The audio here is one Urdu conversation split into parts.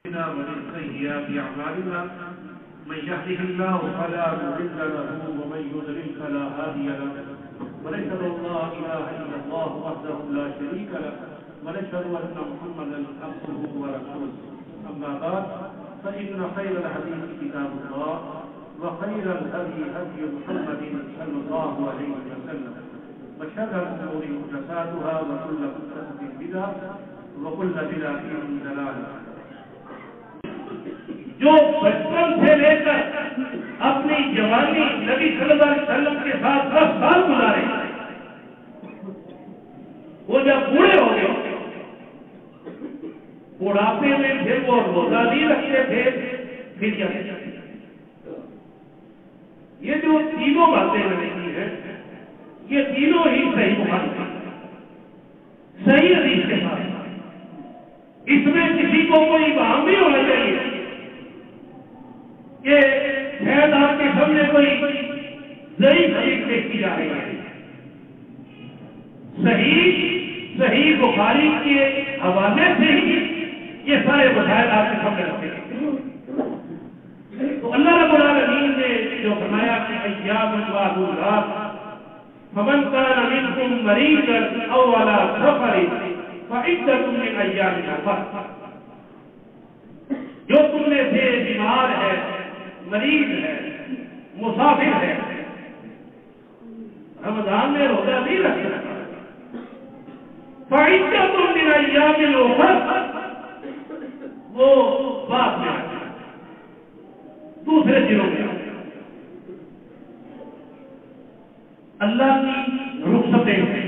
ومن سيئات أعمالنا من يهده الله فلا مضل له ومن يضلل فلا هادي له ونشهد أن لا إله إلا الله وحده لا شريك له ونشهد أن محمدا عبده ورسوله أما بعد فإن خير الحديث كتاب الله وخير الهدي هدي محمد صلى الله عليه وسلم وشر الأمور محدثاتها وكل محدثة بدعة وكل بدعة ضلالة. جو بچپن سے لے کر اپنی جوانی نبی صلی اللہ علیہ وسلم کے ساتھ 10 سال گزارے، وہ جب بوڑھے ہو گئے، بڑھاپے میں پھر وہ روزہ نہیں رکھتے تھے، پھر کیا؟ یہ جو تینوں باتیں میں نے کی ہیں، یہ تینوں ہی صحیح بخاری صحیح حدیث کے ساتھ، اس میں کسی کو کوئی ابہام نہیں ہونا چاہیے کہ شاید آپ کے سامنے کوئی ضعیف حدیث پیش کی جا رہی ہے. صحیح بخاری کے حوالے سے ہی یہ سارے مسائل آپ کے سامنے رکھتے ہیں. تو اللہ رب العالمین نے جو فرمایا کہ ایام معدودات فمن كان منكم مريضا او على سفر فعدة من ایام اخر، جو تم میں سے بیمار ہے، مریض ہے، مسافر ہے، رمضان میں روزہ نہیں رکھ سکتا، فعدة من ایام اخر، وہ بعد میں دوسرے دنوں میں اللہ کی رخصتیں ہیں.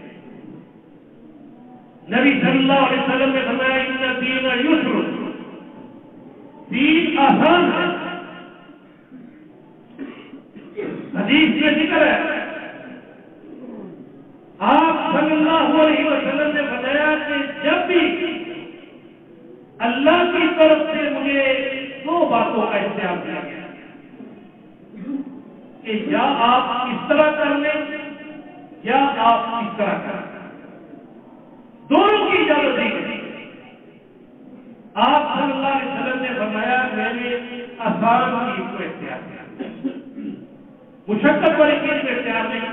نبی صلی اللہ علیہ وسلم نے فرمایا ان الدین یسر، دین آسان ہے. حدیث میں ذکر ہے، آپ صلی اللہ علیہ وسلم نے بتایا کہ جب بھی اللہ کی طرف سے مجھے 2 باتوں کا اختیار کیا گیا کہ یا آپ اس طرح کر لیں یا آپ اس طرح کر لیں، دونوں کی اجازت دی گئی. آپ صلی اللہ علیہ وسلم نے فرمایا میں نے آسان چیز کو اختیار کیا، مشقت والی چیز کو اختیار نہیں.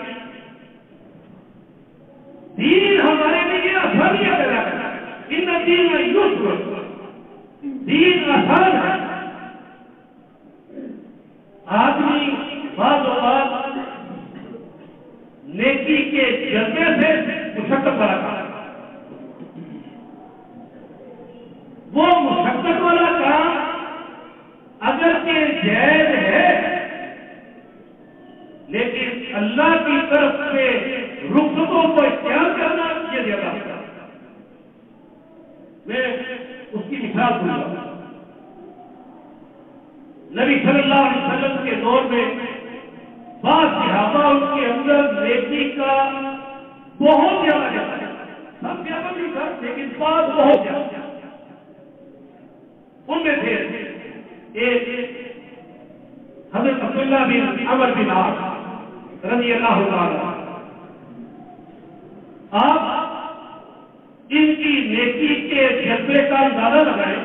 دین ہمارے لیے آسانیاں پیدا کرتا ہے. ان دین میں یسر، دین آسان ہے. آدمی بعض اوقات نیکی کے جذبے سے مشقت والا کام، وہ مشقت والا کام اگرچہ جائز ہے لیکن اللہ کی طرف سے رخصتوں کو اختیار کرنا یہ زیادہ ہوتا ہے. میں اس کی مثال دوں گا. نبی صلی اللہ علیہ وسلم کے دور میں بعض صحابہ ان کے اندر نیکی کا بہت زیادہ جاتا ہے، سب زیادہ نہیں تھا لیکن بعض بہت زیادہ. ان میں سے ایک حضرت عبداللہ بن عمر بن عاص رضی اللہ تعالی. آپ ان کی نیکی کے جذبے کا اندازہ لگائیں،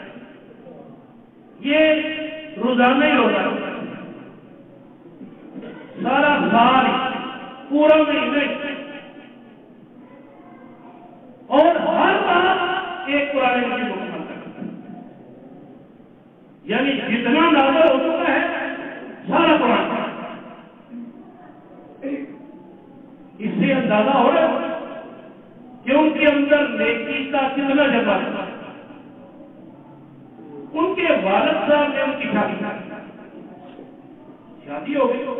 یہ روزانہ ہی روزہ سارا سال پورا مہینے اور ہر بار ایک قرآن مجید مکمل کرتا ہے. یعنی جتنا نازل ہو چکا ہے سارا قرآن. اس سے اندازہ ہو رہا ہے کہ ان کے اندر نیکی کا کتنا جذبہ ہے. ان کے والد صاحب نے ان کی شادی ہو گئی.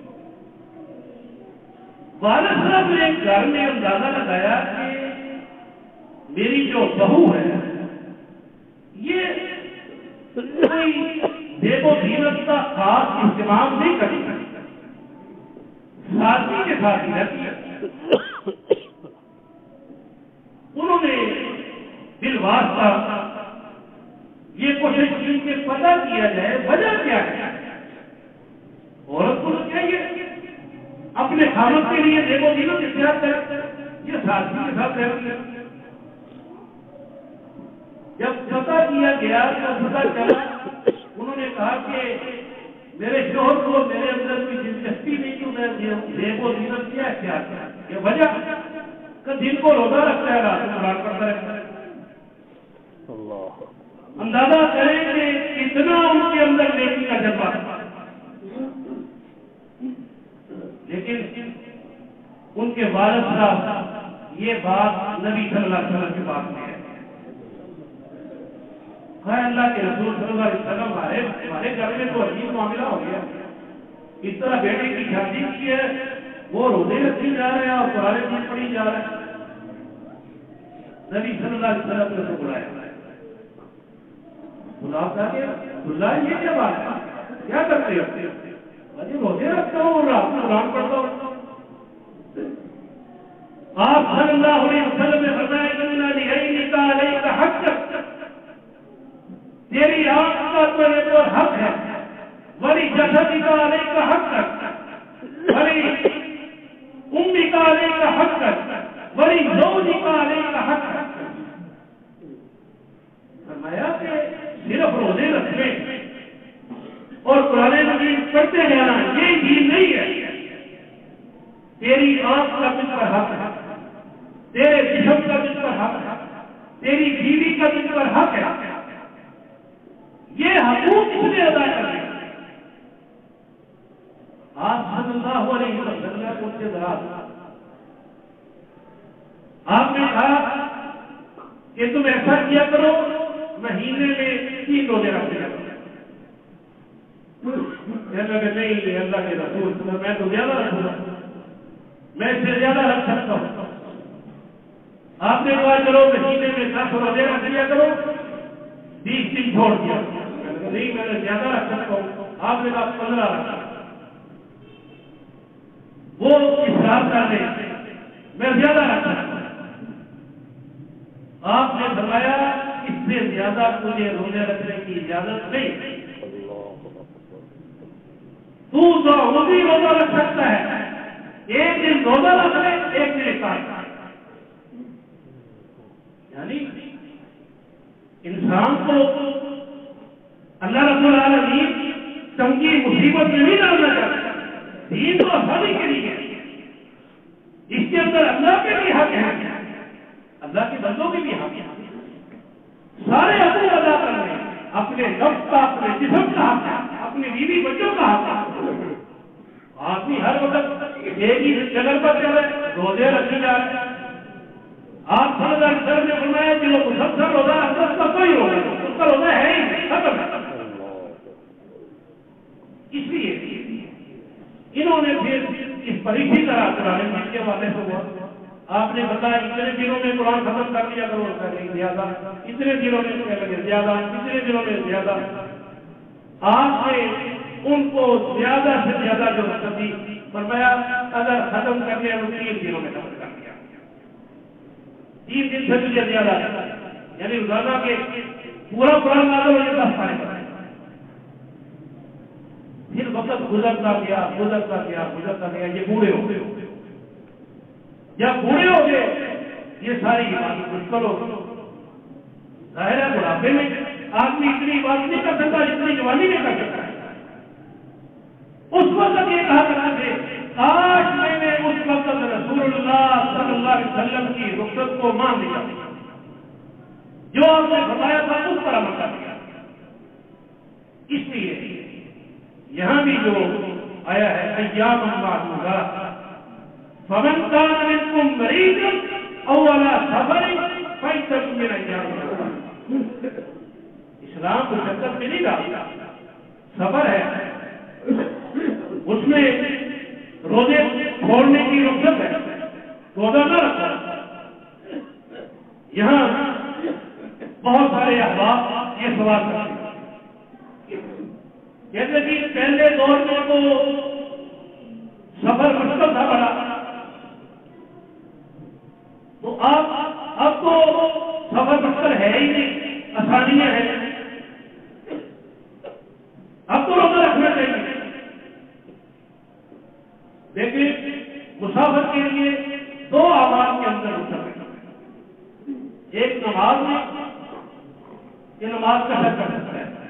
والد صاحب نے گھر میں اندازہ لگایا کہ میری جو بہو ہے یہ کوئی دیو و زینت کا خاص اہتمام نہیں کرتی، سادگی کے ساتھ ہی رہتی ہے. انہوں نے بالواسطہ یہ کوشش کی کہ پتہ کیا جائے وجہ کیا ہے. عورت کو چاہیے اپنے خامد کے لیے دیو و زینت اختیار کرے، یہ سادگی کے ساتھ رہتی ہے. جب پتہ کیا گیا تو پتہ چلا انہوں نے کہا کہ میرے شوہر کو میرے اندر کوئی دلچسپی نہیں تو میں زیب و زینت کیا اختیار کرا. یہ وجہ کہ دن کو روزہ رکھتا ہے رات کو قرآن پڑھتا رہتا ہے. اندازہ کریں کہ کتنا ان کے اندر نیکی کا جذبہ. لیکن ان کے والد صاحب یہ بات نبی صلی اللہ علیہ وسلم کے پاس میں ہے. اللہ کے رسول صلی اللہ علیہ وسلم ہمارے گھر میں تو عجیب معاملہ ہو گیا. اس طرح بیٹے کی شادی کی ہے, وہ روزے رکھی جا رہے ہیں اور قرآن شریف پڑھی جا رہے ہیں. نبی صلی اللہ علیہ وسلم نے اسے بلایا, اللہ یہ کیا بات ہے, کیا کرتے ہو؟ روزے رکھتا ہوں اور رات کو قرآن پڑھتا ہوں. آپ صلی اللہ علیہ وسلم نے فرمایا کہ حق تیری آنکھ کا تیرے پر حق ہے, ولی جسد کا علیہ کا حق ہے, ولی امی کا علیہ کا حق ہے, ولی زوج کا علیہ کا حق ہے. فرمایا کہ صرف روزے رکھنے اور قرآن مجید پڑھتے جانا یہ دین نہیں ہے. تیری آنکھ کا جس پر حق ہے, تیرے جسم کا جس پر حق ہے, تیری بیوی کا جس پر حق ہے, یہ حقوق کس نے ادا کرنے. آپ صلی اللہ علیہ وسلم کو سے دراز آپ نے کہا کہ تم ایسا کیا کرو مہینے میں 3 روزے رکھ دیا کرو. نہیں اللہ کے رسول میں تو زیادہ رکھوں گا, میں اس سے زیادہ رکھ سکتا ہوں. آپ نے کہا چلو مہینے میں 10 روزے رکھ دیا کرو, 20 دن چھوڑ دیا. نہیں میں نے زیادہ رکھ سکتا ہوں. آپ نے کہا 15 رکھا. وہ اسرار کر دیں میں زیادہ رکھ سکتا ہوں. آپ نے فرمایا اس سے زیادہ تجھے روزے رکھنے کی اجازت نہیں. تو بھی روزہ رکھ سکتا ہے, ایک دن روزہ رکھ لے, ایک دن افطار. یعنی انسان کو اللہ رب العالمین تنگی مصیبت میں نہیں ڈالنا چاہتا. دین تو آسانی کے لیے ہے, اس کے اندر اللہ کے بھی حق ہے, اللہ کے بندوں کے بھی حق ہے. سارے حقوق ادا کرنے, اپنے نفس کا, اپنے جسم کا حق ہے, اپنے بیوی بچوں کا حق ہے. آدمی ہر وقت ایک ہی جگہ پر چل رہے, روزے رکھنے جا رہے ہیں. آپ صلی اللہ علیہ وسلم نے فرمایا کہ وہ مسلسل روزہ رکھتا ہے, اس کا کوئی روزہ نہیں, اس کا روزہ ہے ہی نہیں, ختم ہے. اس لیے انہوں نے پھر اس پر اسی طرح قرآن مجید کے حوالے سے ہوا. آپ نے بتایا اتنے دنوں میں قرآن ختم کر لیا کرو, نہیں زیادہ, اتنے دنوں میں زیادہ, اتنے دنوں میں زیادہ. آپ نے ان کو زیادہ سے زیادہ جو رقم دی, فرمایا اگر ختم کرنے ہیں 3 دنوں میں ختم کر دیا, 3 دن سے تجھے زیادہ, یعنی روزانہ کے پورا قرآن نہ لو, یہ 10 پارے. پھر وقت گزرتا گیا, یہ بوڑھے ہو گئے. جب بوڑھے ہو گئے یہ ساری عبادت مشکل ہو. ظاہر ہے بڑھاپے میں آدمی اتنی عبادت نہیں کر سکتا جتنی جوانی میں کر سکتا ہے. اس وقت یہ کہا کرتے تھے آج میں نے اس وقت رسول اللہ صلی اللہ علیہ وسلم کی رخصت کو مان لیا, جو آپ نے بتایا تھا اس پر عمل کر دیا. اس لیے یہاں بھی جو آیا ہے ایام معدودات, فمن کان منکم مریضا او علی سفر فعدۃ من ایام اخر. اسلام کو شدت میں نہیں ڈالتا, سفر ہے اس میں روزے چھوڑنے کی رخصت ہے, روزہ نہ رکھنا. یہاں بہت سارے احباب یہ سوال کرتے ہیں, جیسے کہ پہلے دور میں تو سفر مشکل تھا بڑا, تو اب تو سفر مشکل ہے ہی نہیں, آسانیاں ہیں. اب تو روزہ رکھنا چاہیے, لیکن مسافر کے لیے 2 آواز کے اندر رکھنا ہے. ایک نماز میں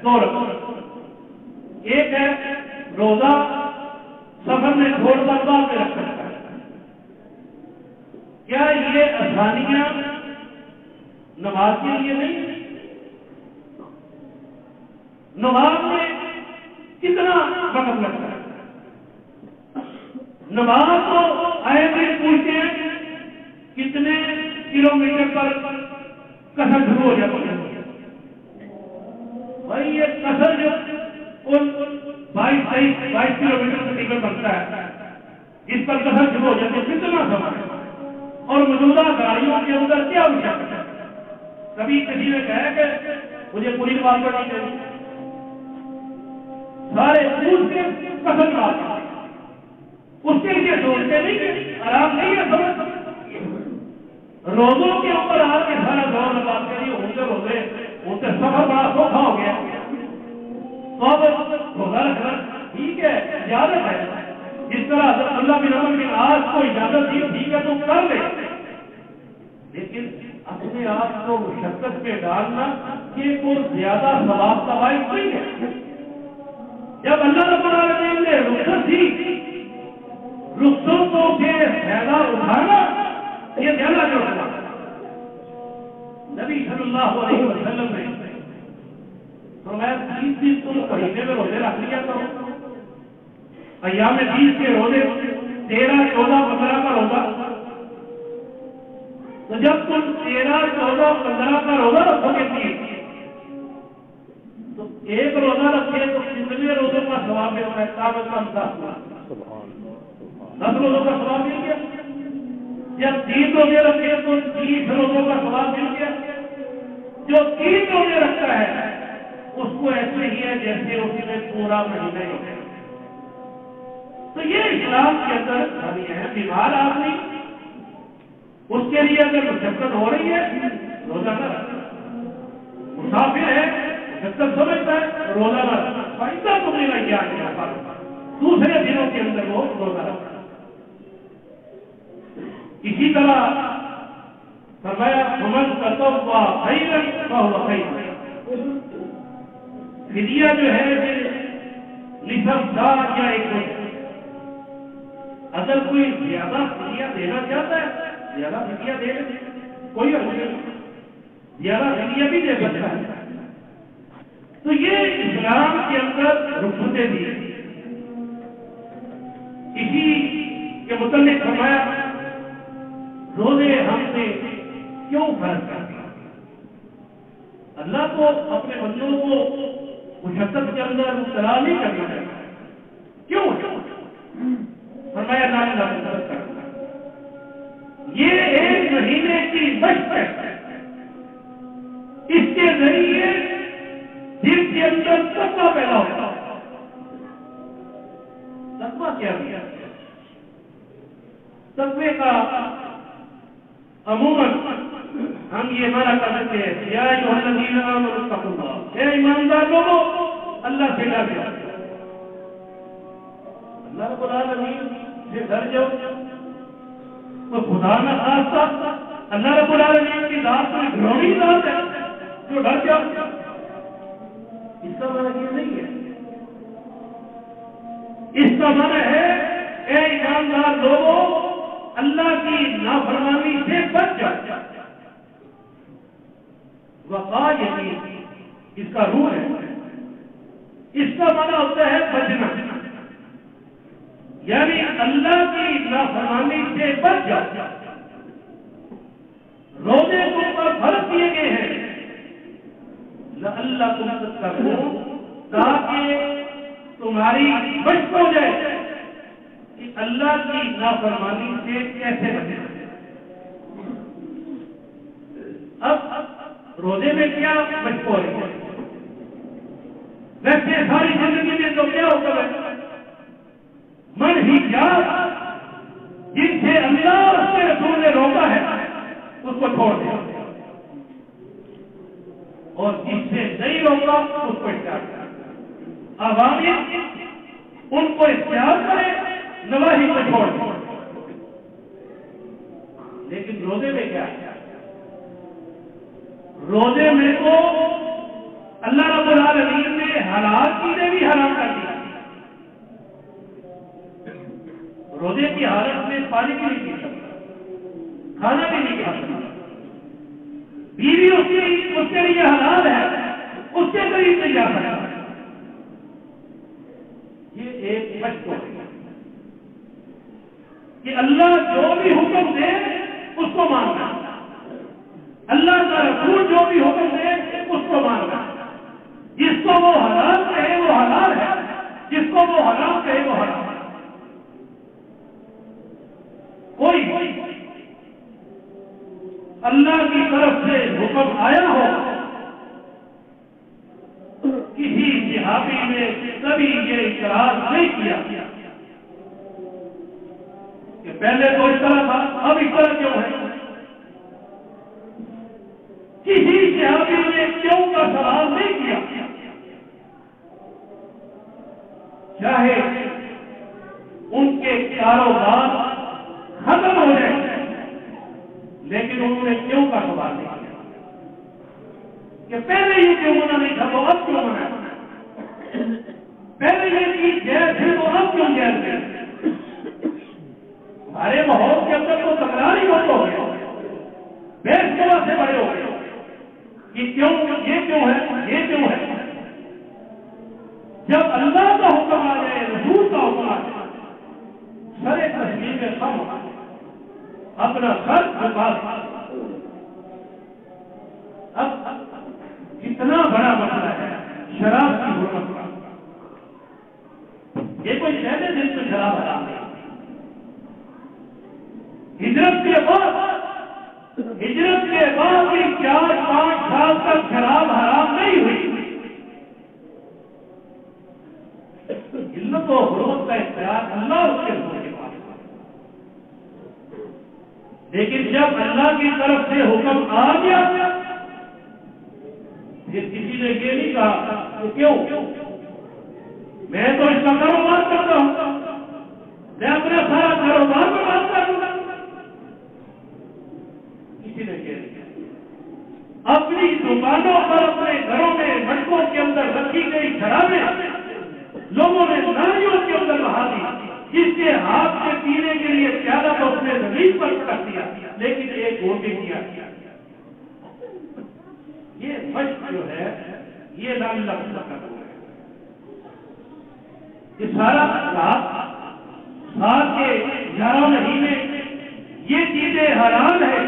دو رکعت. ایک ہے روزہ سفر میں چھوڑ کر بعد میں رکھ سکتا ہے. کیا یہ آسانیاں نماز کے لیے نہیں؟ نماز میں کتنا وقت لگتا ہے؟ نماز کو آئے دن پوچھتے ہیں کتنے کلومیٹر پر کسر شروع ہو جاتی ہے. بھائی یہ کسر جو کل 22 کلومیٹر تقریباً بنتا ہے، اس پر کسر شروع ہو جاتی ہے، کتنا سمے ہے؟ اور موجودہ گاڑیوں کے اندر کیا مشکل ہے؟ کبھی کسی نے کہا کہ مجھے پوری نماز پڑھنی چاہیے، سارے پوچھ کے کسر مارتے ہیں. اس کے لیے سوچتے نہیں کہ آرام نہیں ہے سمجھ. روزوں کے اوپر آ کے سارا دور لگاتے ہیں. ہوتے سفر بڑا سوکھا ہو گیا تو اب روزہ رکھنا ٹھیک ہے، اجازت ہے. جس طرح حضرت اللہ بن عمر بن عاص کو اجازت دی ٹھیک ہے تو کر لے، لیکن اپنے آپ کو مشقت پہ ڈالنا یہ کوئی زیادہ ثواب کا باعث نہیں ہے. جب اللہ رب العالمین نے رخصت دی، رخصتوں سے فائدہ اٹھانا یہ زیادہ جو ہے. نبی صلی اللہ علیہ وسلم نے فرمایا 30 دن تم مہینے میں روزے رکھ لیا کرو. ایام 20 کے روزے 13، 14، 15 کا روزہ. تو جب تم 13، 14، 15 کا روزہ رکھو گے تو ایک روزہ رکھے تو کتنے روزوں کا ثواب ملتا ہے؟ کام از کم 10 روزوں کا ثواب مل گیا. جب 3 روزے رکھے تو 30 روزوں کا ثواب مل گیا. جو 3 روزے رکھتا ہے اس کو ایسے ہی ہے جیسے اس نے پورا مہینہ ہو گیا. تو یہ اسلام کے اندر خامیاں ہیں. بیمار آدمی اس کے لیے اگر مشقت ہو رہی ہے روزہ نہ رکھنا. مسافر ہے مشقت سمجھتا ہے روزہ نہ رکھنا. فائدہ تو نہیں لگ گیا دوسرے دنوں کے اندر وہ روزہ رکھنا. اسی طرح فرمایا فمن تطوع خیرا فهو خیر. فدیہ جو ہے نصف دار یا ایک روزہ. اگر کوئی زیادہ فدیہ دینا چاہتا ہے زیادہ فدیہ دے لے، کوئی حرج نہیں، زیادہ فدیہ بھی دے سکتا ہے. تو یہ اسلام کے اندر رخصتیں دی. اسی کے متعلق فرمایا روزے ہم سے کیوں فرض کرتے ہیں؟ اللہ کو اپنے بندوں کو مشقت کے اندر مبتلا نہیں کرنا چاہیے. کیوں؟ فرمایا مشقت کرنا یہ 1 مہینے کی مشق ہے. اس کے ذریعے دل کے اندر تقویٰ پیدا ہوتا ہے. تقویٰ کیا ہے؟ تقوی کا عموماً ہم یہ مانا کر سکتے ہیں یا ایھا الذین آمنوا اتقوا اللہ، اے ایماندار لوگوں اللہ سے ڈرو. اللہ رب العالمین سے ڈر جاؤ. تو خدا نہ خاصہ اللہ رب العالمین کی ذات کوئی ڈراؤنی ذات ہے جو ڈر جاؤ، اس کا معنی یہ نہیں ہے. اس کا معنی ہے اے ایماندار لوگوں اللہ کی نافرمانی سے بچ جاؤ. وقا یقین اس کا روح ہے. اس کا معنی ہوتا ہے بچنا، یعنی اللہ کی نافرمانی سے بچ جاؤ. روزے تم پر فرض دیے گئے ہیں لعلکم تتقون، تاکہ تمہاری بچ ہو جائے کہ اللہ کی نافرمانی سے کیسے بچنا. اب روزے میں کیا بچ ہو رہی ہے؟ ویسے ساری زندگی میں تو کیا ہوتا ہے من ہی کیا جن سے اللہ اور اس کے رسول نے روکا ہے اس کو چھوڑ دیا، اور جس سے نہیں روکا اس کو اختیار کرے. عوامی ان کو اختیار کرے، نواہی کو چھوڑ دے. لیکن روزے میں کیا ہے؟ روزے میں تو اللہ رب العالمین نے حلال چیزیں بھی حرام کر دی. روزے کی حالت میں پانی بھی نہیں پی سکتا, کھانا بھی نہیں کھا سکتا, بیوی اس کے لیے حلال ہے, اس کے قریب نہیں جا سکتا. یہ ایک مشق ہے کہ اللہ جو بھی حکم دے اس کو ماننا, اللہ کا رسول جو بھی حکم دے اس کو ماننا. جس کو وہ حلال کہے وہ حلال ہے, جس کو وہ حرام کہے وہ حرام ہے. کوئی اللہ کی طرف سے حکم آیا ہو, کسی صحابی نے کبھی یہ اعتراض نہیں کیا کہ پہلے تو اس طرح تھا اب اس طرح کیوں ہے. کسی صحابی نے کیوں کا سوال نہیں کیا, چاہے ان کے کاروبار ختم ہو جائے, لیکن انہوں نے کیوں کا سوال نہیں کیا کہ پہلے یہ کیوں ہونا نہیں تھا تو اب کیوں ہونا ہے, پہلے یہ چیز جیز تھی تو اب کیوں جیز ہے. ہمارے ماحول کے اندر تو تکرار ہی بہت ہو گیا, بحث سوا سے بڑے ہو گئے کہ کیوں, یہ کیوں ہے, یہ کیوں ہے. جب اللہ کا حکم آ جائے, رسول کا حکم آ جائے, سرے تسلیم میں کم اپنا خرچ بتا. اب کتنا بڑا مسئلہ ہے شراب کی حرمت کا. یہ کوئی پہلے دن سے شراب حرام نہیں. ہجرت کے بعد بھی 4-5 سال تک شراب حرام نہیں ہوئی. علت و حرمت کا اختیار اللہ اس کے حکم کے پاس. لیکن جب اللہ کی طرف سے حکم آ گیا پھر کسی نے یہ نہیں کہا کہ کیوں, میں تو اس کا کاروبار کرتا ہوں, میں اپنا سارا کاروبار برباد کر دوں گا. کسی نے یہ نہیں کہا. اپنی دکانوں پر, اپنے گھروں میں مٹکوں کے اندر رکھی گئی شرابیں لوگوں نے نالیوں کے اندر بہا دی, جس کے ہاتھ سے پینے کے لیے پیالہ تو اس نے زمین پر رکھ دیا, لیکن ایک گھونٹ بھی کیا. یہ مشق جو ہے یہ لال لفظ کا ہے. یہ سارا سال کے 11 مہینے یہ چیزیں حلال ہے.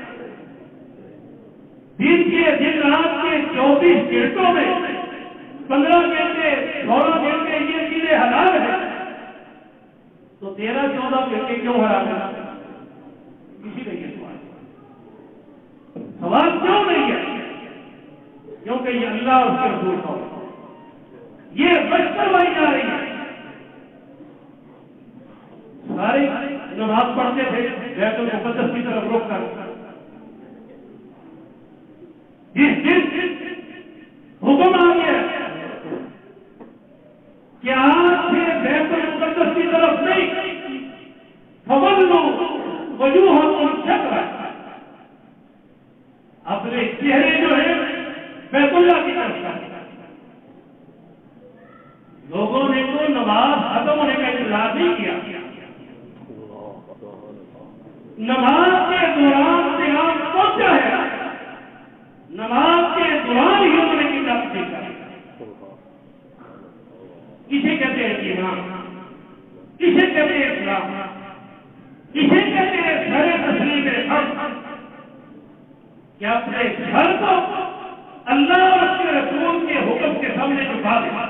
دن رات کے 24 گھنٹوں میں 15 گھنٹے 16 گھنٹے یہ چیزیں حلال ہے, تو 13-14 گھنٹے کیوں حرام ہے؟ کسی نے یہ سوال کیوں نہیں ہے؟ کیونکہ یہ اللہ اور اس کے رسول کا یہ بچ کروائی جا رہی ہے. سارے نماز پڑھتے تھے بیت المقدس کی طرف رخ کر, جس دن حکم آ گیا کہ آج سے بیت المقدس کی طرف نہیں, فولوا وجوہکم شطرہ, اپنے چہرے جو ہے بیت اللہ کی طرف کریں. لوگوں نے تو نماز ختم ہونے کا انتظار نہیں کیا, نماز کے دوران قیام پہنچا ہے, نماز کے دوران ہی ہونے کی طرف نہیں کریں. کسے کہتے ہیں ایمان, کسے کہتے ہیں اسلام, کسے کہتے ہیں سر تسلیم حق, کہ اپنے گھر کو اللہ اور اس کے رسول کے حکم کے سامنے جھکا دے.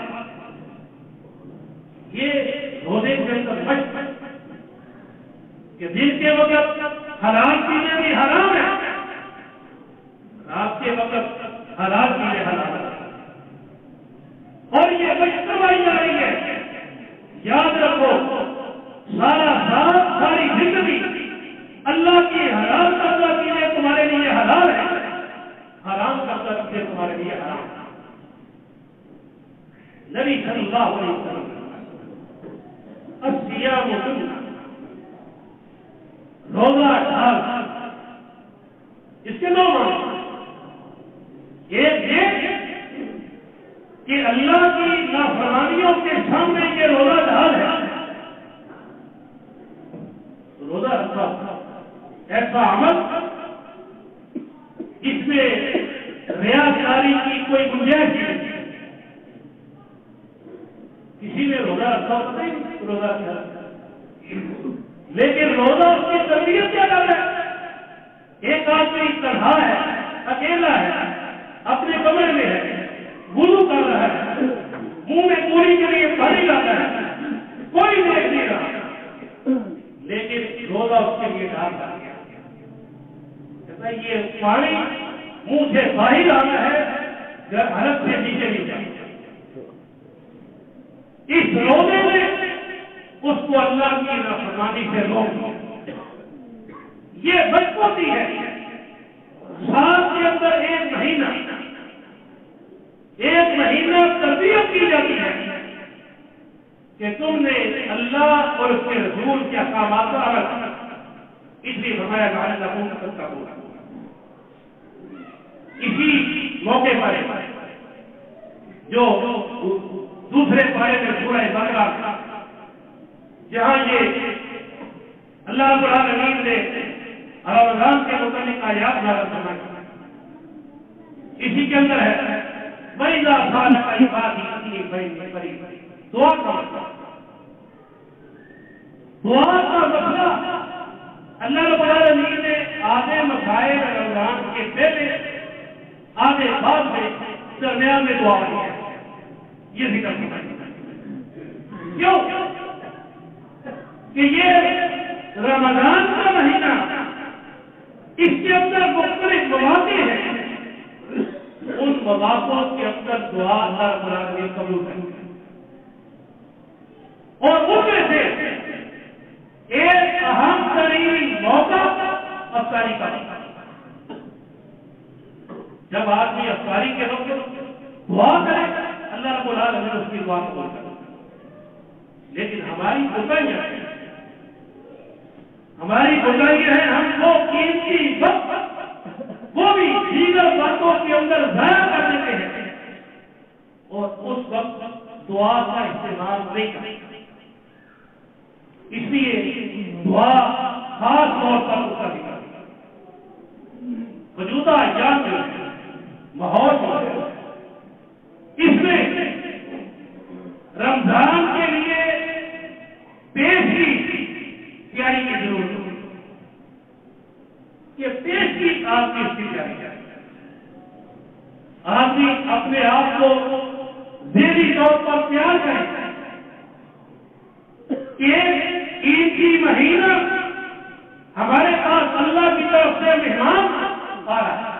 یہ روزے کے اندر مشق کہ دن کے وقت حلال چیزیں بھی حرام ہے, رات کے وقت حلال چیزیں حلال ہے, اور یہ مشق کروائی جا رہی ہے. یاد رکھو ساری زندگی اللہ کی حلال کردہ چیزیں تمہارے لیے حلال ہے, حرام کردہ چیزیں تمہارے لیے حرام ہے. نبی صلی اللہ علیہ وسلم الصیام جنہ, روزہ ڈھال, اس کے دو معنی. ایک یہ کہ اللہ کی نافرمانیوں کے سامنے یہ روزہ ڈھال ہے. روزہ رکھنا ایسا عمل جس میں ریاکاری کی کوئی گنجائش نہیں. کسی نے روزہ رکھا ہوتا نہیں روزہ کیا، لیکن روزہ اس کی تربیت کیا کر رہا ہے. ایک آدمی تنہا ہے، اکیلا ہے، اپنے کمرے میں ہے، وضو کر رہا ہے، منہ میں پوری کے لیے پانی لاتا ہے، کوئی دیکھ نہیں رہا، لیکن روزہ اس کے لیے ڈال کر گیا. کہتا ہے یہ پانی منہ سے باہر آنا ہے، حلق سے نیچے نہیں جانا. اس روزے میں اس کو اللہ کی نافرمانی سے روک. یہ بچپوتی ہے. سال کے اندر ایک مہینہ تربیت کی جاتی ہے کہ تم نے اللہ اور اس کے رسول کے احکامات کا عمل کرنا. اس لیے فرمایا کا ہوگا. اسی موقع پر جو دوسرے پارے میں سورہ بقرہ جہاں یہ اللہ رب العالمین نے رمضان کے متعلق آیات نازل فرمائی، اسی کے اندر ہے وَإِذَا سَأَلَكَ عِبَادِي عَنِّي فَإِنِّي قَرِيبٌ. دعا کا مسئلہ اللہ رب العالمین نے آدھے مسائل رمضان کے پہلے آدھے بعد میں درمیان میں دعا کی ہے. یہ ذکر کیوں کہ یہ رمضان کا مہینہ، اس کے اندر مختلف مواقع ہیں. ان مواقع کے اندر دعا اللہ رب العالمین قبول کرتے ہیں، اور ان میں سے ایک اہم ترین موقع افطاری کا موقع. جب آدمی افطاری کے وقت دعا کرے اللہ رب العالمین اس کی دعا قبول کرتا ہے. لیکن ہماری بتائیے ہیں ہم وہ قیمتی وقت وہ بھی دیگر باتوں کے اندر ضائع کر دیتے ہیں اور اس وقت دعا کا استعمال نہیں کرتے. اس لیے دعا خاص طور پر اس کا ذکر موجودہ ایام میں ماحول اس میں رمضان کے لیے پیش کی تیاری کی ضرورت ہے کہ پیش کی آپ کی اس کی تیاری ہے. آدمی اپنے آپ کو ذہنی طور پر تیار کرے کہ عید کی مہینہ ہمارے پاس اللہ کی طرف سے مہمان آ رہا ہے.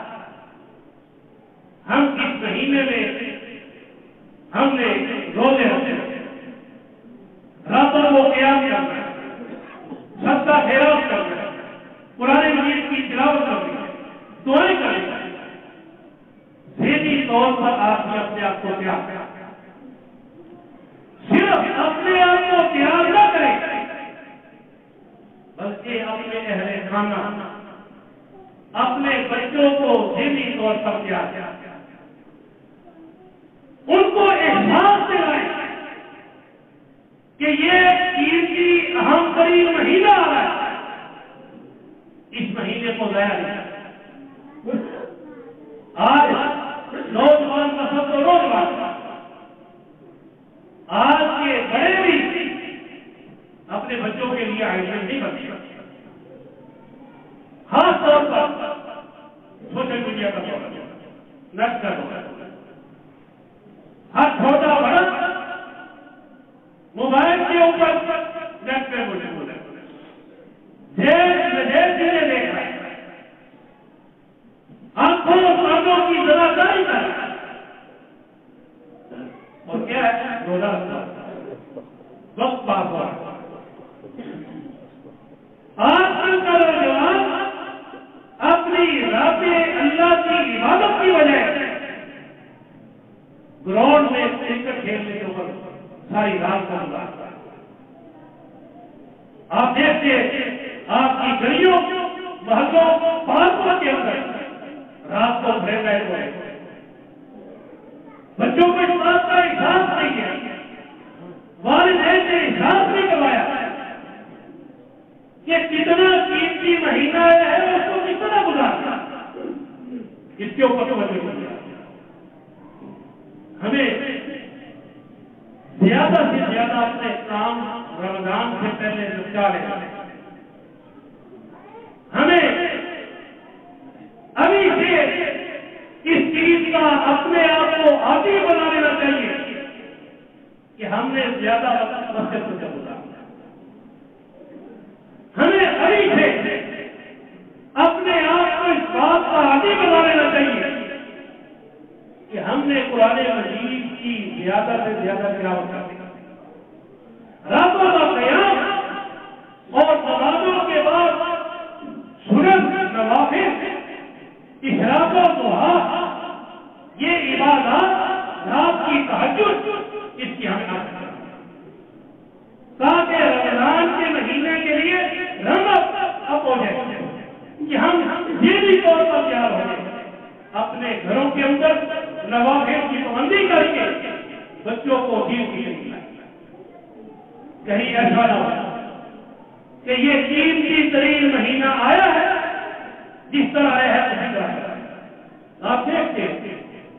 ہم اس مہینے میں ہم نے روزے رکھے، راتوں کو قیام کرنا ہے، سب کا خیرات کرنا ہے، قرآن مجید کی تلاوت کرنی ہے، دعائیں کرنی ہے. ذہنی طور پر آپ نے اپنے آپ کو تیار کرنا. صرف اپنے آپ کو تیار نہ کریں بلکہ اپنے اہل خانہ، اپنے بچوں کو ذہنی طور پر تیار کریں. ان کو احساس دلائیں کہ یہ عید کی اہم ترین مہینہ آ رہا ہے، اس مہینے کو ضائع نہیں کریں. آج نوجوان کا سب کو نوجوان، آج کے بڑے بھی اپنے بچوں کے لیے آیوجن نہیں کرتے. خاص طور پر سوشل میڈیا کا نیٹ کا ہر چھوٹا بڑا موبائل کے اوپر نیٹ پہ موجود ہے، دیر چیزیں دیکھ رہا ہے، آنکھوں کانوں کی ذمہ کر رہا ہے. اور کیا ہے روزہ وقت پاس ہو رہا ہے. آج کل کا نوجوان اپنی رات اللہ کی عبادت کی وجہ گراؤنڈ میں کرکٹ کھیلنے کے اوپر ساری رات کو گزارتا ہے. آپ دیکھتے آپ کی گلیوں محلوں پارکوں کے اندر رات کو بھرے بیٹھ ہوئے بچوں کو اس بات کا احساس نہیں ہے، والدین نے احساس نہیں کروایا کہ کتنا قیمتی مہینہ ہے، اس کو کتنا گزارنا، اس کے اوپر توجہ نہیں ہے۔ ہمیں زیادہ سے زیادہ اپنے کام رمضان سے پہلے نپٹا لینا ہے۔ ہمیں ابھی سے اس چیز کا اپنے آپ کو عادی بنا لینا چاہیے کہ ہم نے زیادہ وقت مسجد میں گزارنا۔ ہمیں ابھی سے اپنے آپ کو اس بات کا عادی بنا لینا چاہیے کہ ہم نے قرآن مجید کی زیادہ سے زیادہ تلاوت کرنی، راتوں کا قیام اور نمازوں کے بعد سنت نوافل، اشراق و ضحیٰ، یہ عبادات، رات کی تہجد، اس کی ہمیں عادت کرنی تاکہ رمضان کے مہینے کے لیے رغبت اب ہو جائے کہ ہم ذہنی طور پر تیار ہو جائیں، اپنے گھروں کے اندر نوافل کی پابندی کر کے بچوں کو دین کی کہیں ایسا نہ ہو کہ یہ قیمتی ترین مہینہ آیا ہے، جس طرح آیا ہے اسی طرح ہے۔ آپ دیکھتے ہیں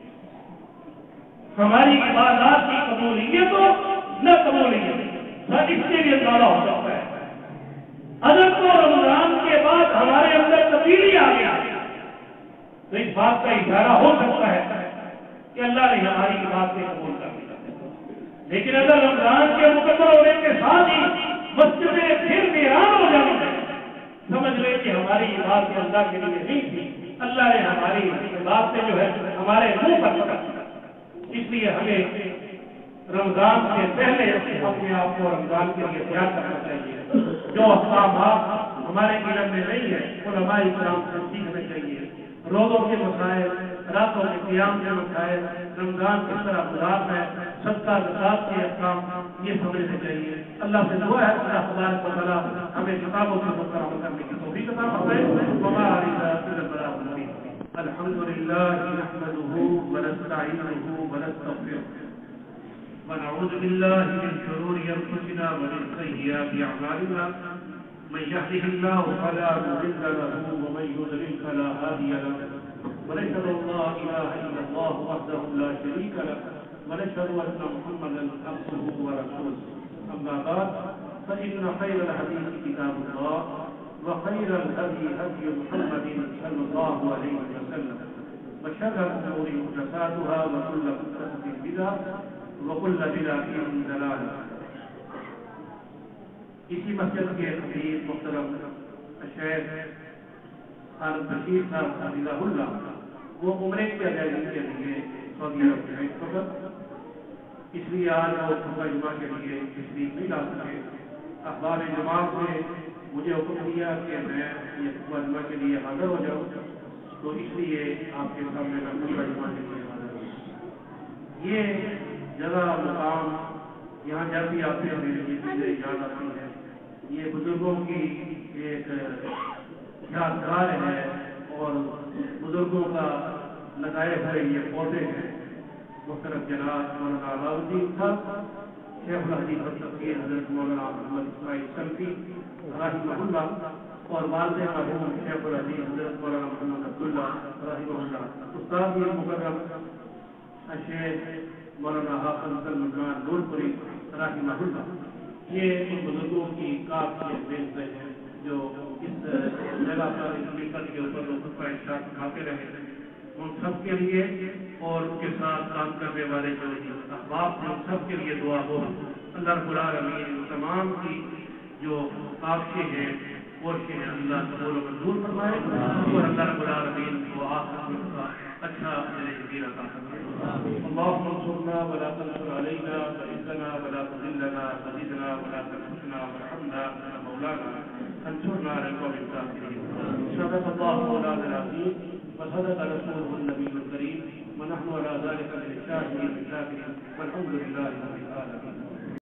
ہماری عبادات کی قبولیت ہو نہ قبولیت، سر اس کے لیے دعویٰ ہو سکتا ہے۔ اگر تو رمضان کے بعد ہمارے اندر تبدیلی آ گیا تو اس بات کا اشارہ ہو سکتا ہے کہ اللہ نے ہماری بات کو قبول کر لیا۔ لیکن اگر رمضان کے مکمل ہونے کے ساتھ ہی مسجدیں پھر ویران ہو جاتی ہیں، سمجھ لیں کہ ہماری بات اللہ کے لیے نہیں تھی، اللہ نے ہماری بات سے جو ہے ہمارے منہ پر پکڑ دیا۔ اس لیے ہمیں رمضان سے پہلے اپنے آپ کو رمضان کے لیے تیار کرنا چاہیے۔ جو احکامات ہمارے علم میں نہیں ہے علماء کرام سے سیکھنا چاہیے۔ روزوں کے مسائل، راتوں کے قیام کے مسائل، رمضان کس طرح گزارنا ہے، صدقہ زکات کے احکام، یہ سمجھنے چاہیے۔ اللہ سے دعا ہے اللہ تبارک و تعالیٰ ہمیں کتابوں کے اوپر عمل کرنے کی توفیق عطا فرمائے۔ وما علینا الا البلاغ المبین۔ الحمد للہ نحمده ونستعینه ونستغفره ونعوذ بالله من شرور انفسنا ومن سيئات اعمالنا من يهده الله فلا مضل له ومن يضلل فلا هادي له ونشهد ان لا اله الا الله وحده لا شريك له ونشهد ان محمدا عبده ورسوله اما بعد فان خير الحديث كتاب الله وخير الهدي هدي محمد صلى الله عليه وسلم وشر الامور محدثاتها وكل محدثة بدعة وكل بدعة ضلالة۔ اسی مسجد کے خطیب محترم شیخ خالد بشیر صاحب حفظہ اللہ وہ عمرے کی ادائیگی کے لیے سعودی عرب میں اس وقت، اس لیے آج وہ خطبہ جمعہ کے لیے تشریف نہیں لا سکے۔ اخبار جماعت نے مجھے حکم دیا کہ میں یہ خطبہ جمعہ کے لیے حاضر ہو جاؤں، تو اس لیے آپ کے سامنے میں خطبہ جمعہ کے لیے حاضر ہوں۔ یہ جگہ مقام یہاں جب بھی آتے ہیں میری چیزیں یاد آتی ہیں۔ یہ بزرگوں کی ایک یادگار ہے اور بزرگوں کا لگائے ہوئے یہ پودے ہیں۔ محترم جناب مولانا علاؤالدین صاحب، شیخ الحدیث والتفسیر حضرت مولانا محمد اسماعیل سلفی رحمہ اللہ اور والد مرحوم شیخ الحدیث حضرت مولانا محمد عبداللہ رحمہ اللہ، استاد مکرم شیخ مولانا حافظ سلمان نورپوری رحمہ اللہ، یہ ان بزرگوں کی کافی بینتے ہیں جو اس جگہ پر اس ملت کے اوپر خطبہ ارشاد سکھاتے رہے۔ ان سب کے لیے اور ان کے ساتھ کام کرنے والے جو احباب ہیں ان سب کے لیے دعا ہو۔ اللہ رب العالمین تمام کی جو کاوشیں ہیں کوششیں ہیں اللہ قبول و منظور فرمائے اور اللہ رب العالمین کو آخرت میں کا اچھا جزیرہ عطا فرمائے۔ اللهم انصرنا ولا تنصر علينا فإننا ولا تضلنا فزدنا ولا تنصرنا وارحمنا يا مولانا انصرنا على القوم الكافرين۔ صدق الله مولانا العظيم وصدق رسوله النبي الكريم ونحن على ذلك من الشاهدين الشاكرين والحمد لله رب العالمين۔